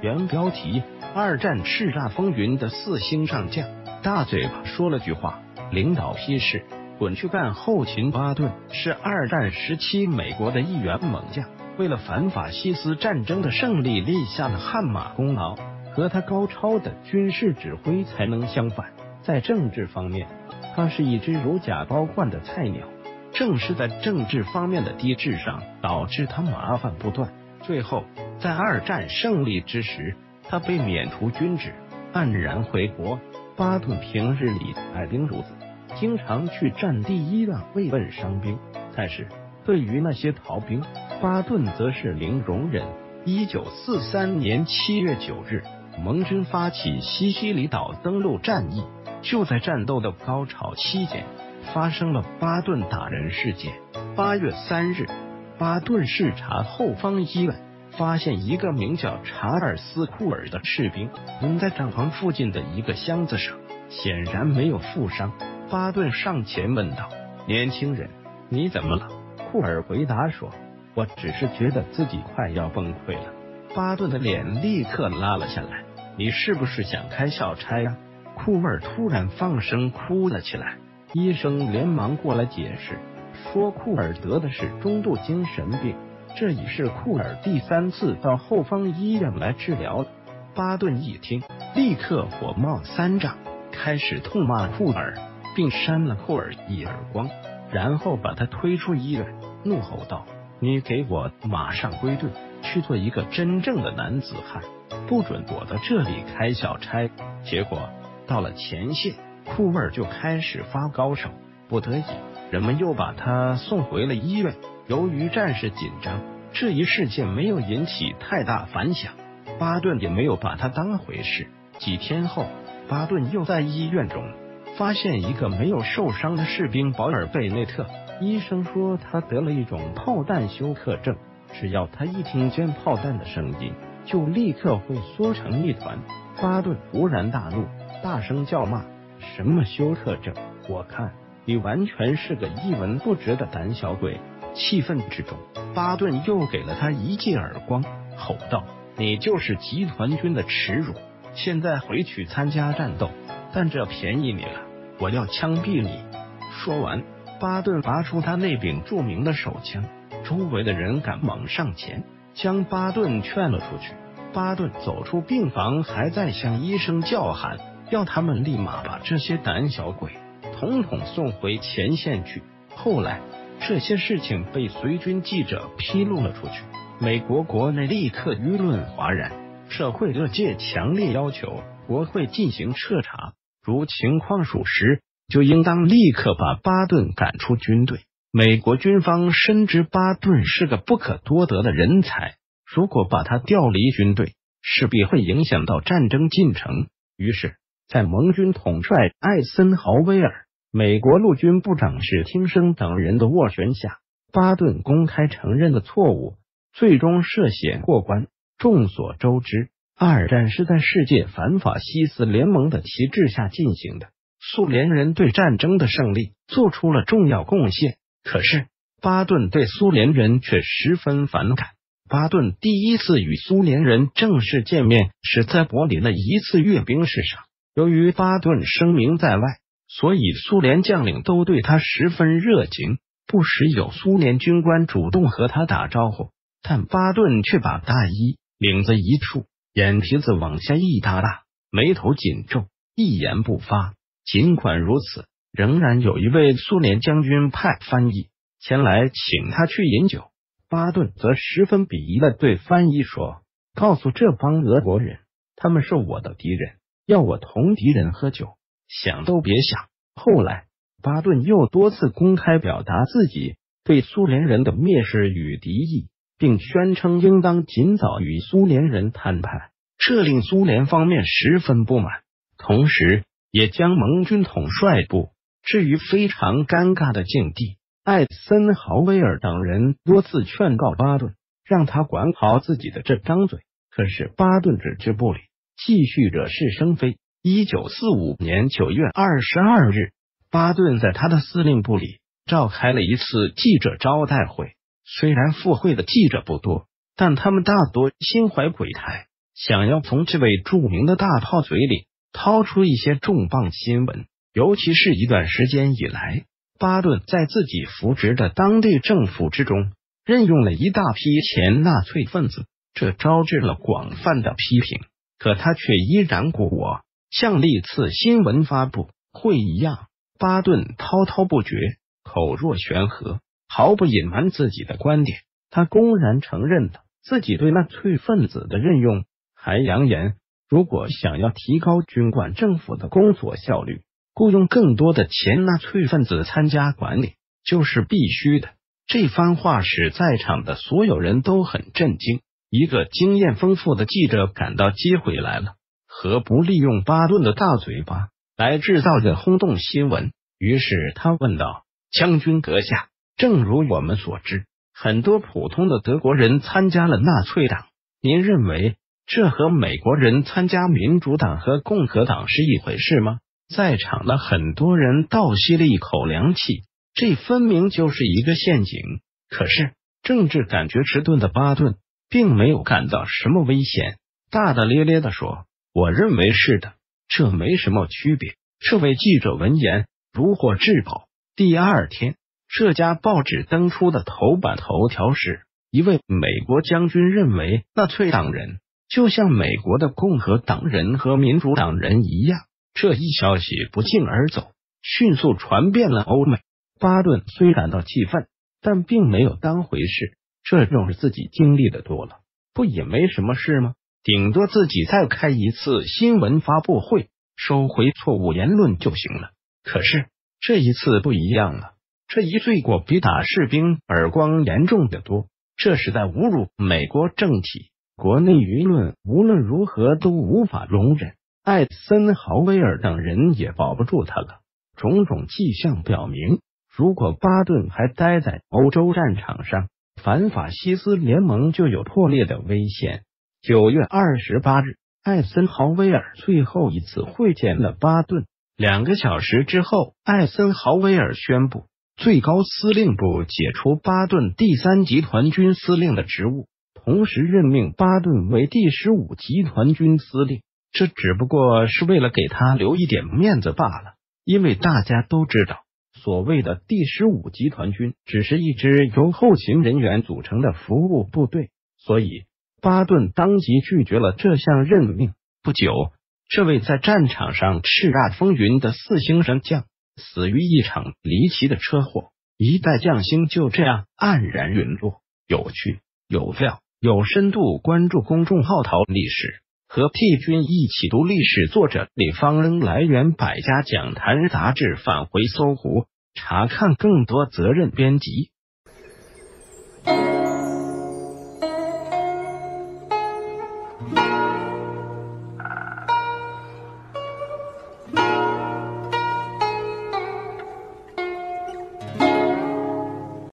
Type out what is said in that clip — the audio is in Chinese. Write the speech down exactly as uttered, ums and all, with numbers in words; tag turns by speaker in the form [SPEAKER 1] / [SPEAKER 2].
[SPEAKER 1] 原标题：二战叱咤风云的四星上将。大嘴巴说了句话：领导批示，滚去干后勤。巴顿是二战时期美国的一员猛将，为了反法西斯战争的胜利立下了汗马功劳。和他高超的军事指挥才能相反，在政治方面，他是一只如假包换的菜鸟。正是在政治方面的低智商，导致他麻烦不断。最后，在二战胜利之时，他被免除军职，黯然回国。巴顿平日里爱兵如子，经常去战地医院慰问伤兵，但是对于那些逃兵，巴顿则是零容忍。一九四三年七月九日，盟军发起西西里岛登陆战役，就在战斗的高潮期间，发生了巴顿打人事件。八月三日，巴顿视察后方医院，发现一个名叫查尔斯·库尔的士兵蹲在帐篷附近的一个箱子上，显然没有负伤。巴顿上前问道：“年轻人，你怎么了？”库尔回答说：“我只是觉得自己快要崩溃了。”巴顿的脸立刻拉了下来：“你是不是想开小差啊？”库尔突然放声哭了起来。医生连忙过来解释，说库尔得的是中度精神病，这已是库尔第三次到后方医院来治疗了。巴顿一听，立刻火冒三丈，开始痛骂库尔，并扇了库尔一耳光，然后把他推出医院，怒吼道：“你给我马上归队，去做一个真正的男子汉，不准躲在这里开小差。”结果到了前线，库尔就开始发高烧，不得已，人们又把他送回了医院。由于战事紧张，这一事件没有引起太大反响，巴顿也没有把他当回事。几天后，巴顿又在医院中发现一个没有受伤的士兵保尔贝内特，医生说他得了一种炮弹休克症，只要他一听见炮弹的声音，就立刻会缩成一团。巴顿忽然大怒，大声叫骂：“什么休克症？我看你完全是个一文不值的胆小鬼！”气愤之中，巴顿又给了他一记耳光，吼道：“你就是集团军的耻辱！现在回去参加战斗，但这便宜你了，我要枪毙你！”说完，巴顿拔出他那柄著名的手枪，周围的人赶忙上前将巴顿劝了出去。巴顿走出病房，还在向医生叫喊，要他们立马把这些胆小鬼统统送回前线去。后来，这些事情被随军记者披露了出去，美国国内立刻舆论哗然，社会各界强烈要求国会进行彻查，如情况属实，就应当立刻把巴顿赶出军队。美国军方深知巴顿是个不可多得的人才，如果把他调离军队，势必会影响到战争进程。于是，在盟军统帅艾森豪威尔、美国陆军部长史汀生等人的斡旋下，巴顿公开承认了错误，最终涉险过关。众所周知，二战是在世界反法西斯联盟的旗帜下进行的，苏联人对战争的胜利做出了重要贡献。可是，巴顿对苏联人却十分反感。巴顿第一次与苏联人正式见面是在柏林的一次阅兵式上，由于巴顿声名在外，所以苏联将领都对他十分热情，不时有苏联军官主动和他打招呼，但巴顿却把大衣领子一竖，眼皮子往下一耷拉，眉头紧皱，一言不发。尽管如此，仍然有一位苏联将军派翻译前来请他去饮酒，巴顿则十分鄙夷地对翻译说：“告诉这帮俄国人，他们是我的敌人，要我同敌人喝酒，想都别想。”后来，巴顿又多次公开表达自己对苏联人的蔑视与敌意，并宣称应当尽早与苏联人谈判，这令苏联方面十分不满，同时也将盟军统帅部置于非常尴尬的境地。艾森豪威尔等人多次劝告巴顿，让他管好自己的这张嘴，可是巴顿置之不理，继续惹是生非。一九四五年九月二十二日，巴顿在他的司令部里召开了一次记者招待会。虽然赴会的记者不多，但他们大多心怀鬼胎， 想要从这位著名的大炮嘴里掏出一些重磅新闻。尤其是一段时间以来，巴顿在自己扶植的当地政府之中任用了一大批前纳粹分子，这招致了广泛的批评。可他却依然故我，像历次新闻发布会一样，巴顿滔滔不绝，口若悬河，毫不隐瞒自己的观点。他公然承认了自己对纳粹分子的任用，还扬言如果想要提高军管政府的工作效率，雇佣更多的前纳粹分子参加管理就是必须的。这番话使在场的所有人都很震惊。一个经验丰富的记者感到机会来了，何不利用巴顿的大嘴巴来制造个轰动新闻？于是他问道：将军阁下，正如我们所知，很多普通的德国人参加了纳粹党，您认为这和美国人参加民主党和共和党是一回事吗？在场的很多人倒吸了一口凉气，这分明就是一个陷阱。可是政治感觉迟钝的巴顿并没有感到什么危险，大大咧咧地说：我认为是的，这没什么区别。这位记者闻言如获至宝。第二天，这家报纸登出的头版头条是：一位美国将军认为纳粹党人就像美国的共和党人和民主党人一样。这一消息不胫而走，迅速传遍了欧美。巴顿虽感到气愤，但并没有当回事，这种自己经历的多了，不也没什么事吗？顶多自己再开一次新闻发布会，收回错误言论就行了。可是这一次不一样了，这一罪过比打士兵耳光严重得多，这是在侮辱美国政体，国内舆论无论如何都无法容忍。艾森豪威尔等人也保不住他了。种种迹象表明，如果巴顿还待在欧洲战场上，反法西斯联盟就有破裂的危险。九月二十八日，艾森豪威尔最后一次会见了巴顿。两个小时之后，艾森豪威尔宣布最高司令部解除巴顿第三集团军司令的职务，同时任命巴顿为第十五集团军司令。这只不过是为了给他留一点面子罢了，因为大家都知道，所谓的第十五集团军只是一支由后勤人员组成的服务部队，所以巴顿当即拒绝了这项任命。不久，这位在战场上叱咤风云的四星上将死于一场离奇的车祸，一代将星就这样黯然陨落。有趣、有料、有深度，关注公众号淘历史，和 T 君一起读历史。作者李方恩，来源百家讲坛杂志，返回搜狐，查看更多责任编辑。